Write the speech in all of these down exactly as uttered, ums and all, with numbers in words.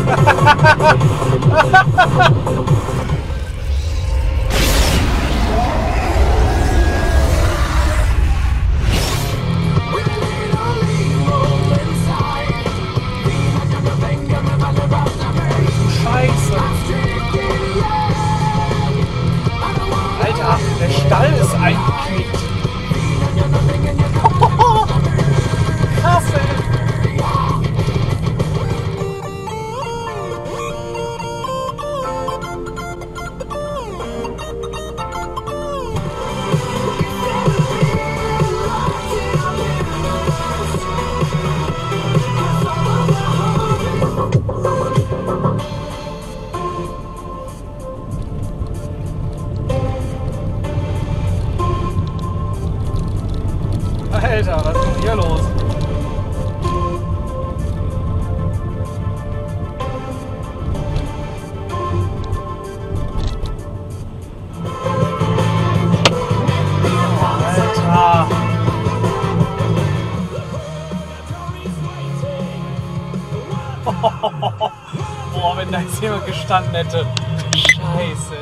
Scheiße. Alter, der Stall ist eingeknickt. Krass, ey. Alter, was ist denn hier los? Alter! Boah, wenn da jetzt jemand gestanden hätte. Scheiße.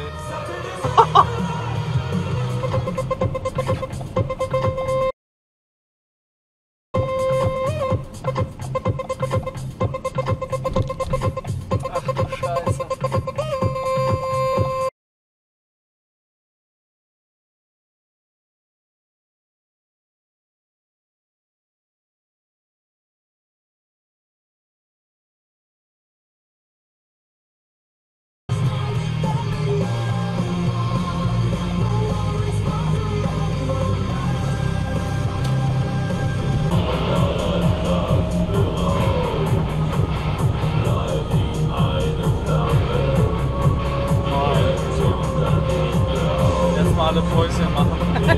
Alle Päuschen machen.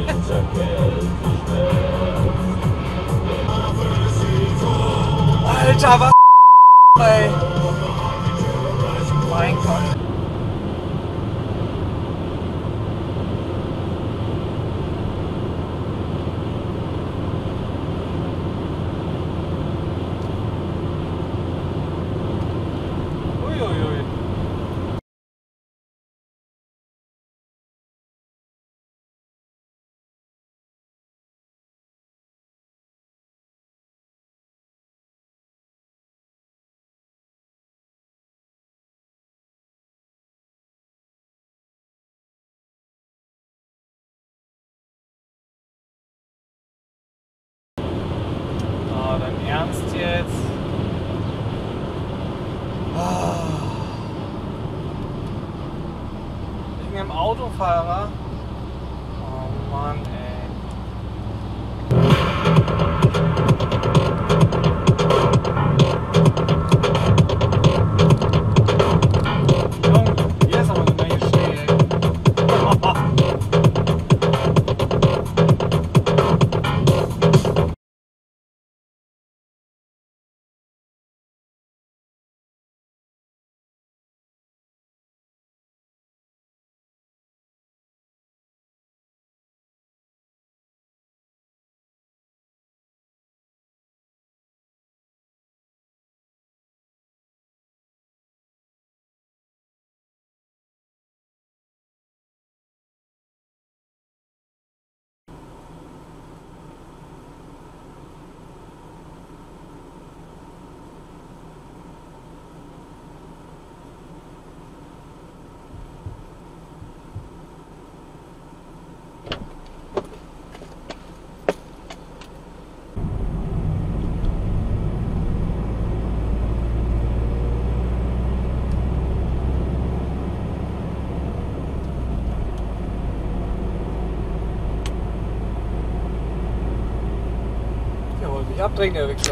Alter, was ey. Mein Gott. Uiuiui. Dein Ernst jetzt? Oh. Wegen dem Autofahrer? Oh Mann, ey. Junge, hier ist aber eine Menge Schnee, ey. Nicht abdrehen, der Wichser.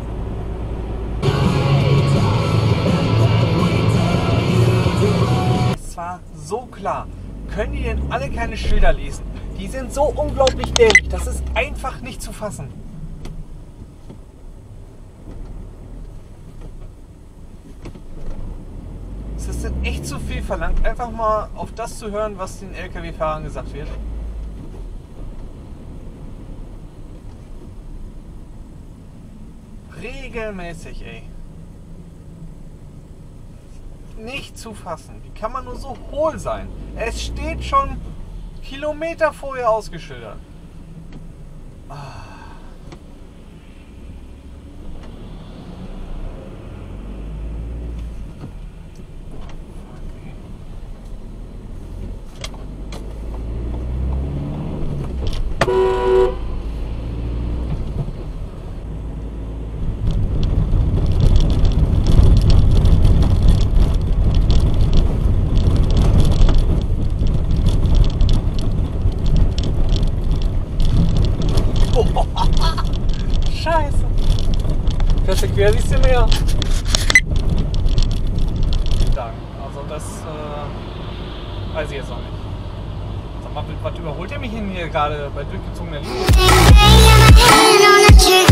Es war so klar. Können die denn alle keine Schilder lesen? Die sind so unglaublich dämlich. Das ist einfach nicht zu fassen. Es ist denn echt zu viel verlangt, einfach mal auf das zu hören, was den L K W-Fahrern gesagt wird. Regelmäßig, ey. nicht zu fassen. Wie kann man nur so hohl sein? Es steht schon Kilometer vorher ausgeschildert. Ah. Scheiße. Fährst du quer, siehst du mehr. Dank. Also das äh, weiß ich jetzt noch nicht. Sag mal, was überholt ihr mich denn hier gerade bei durchgezogener Linie?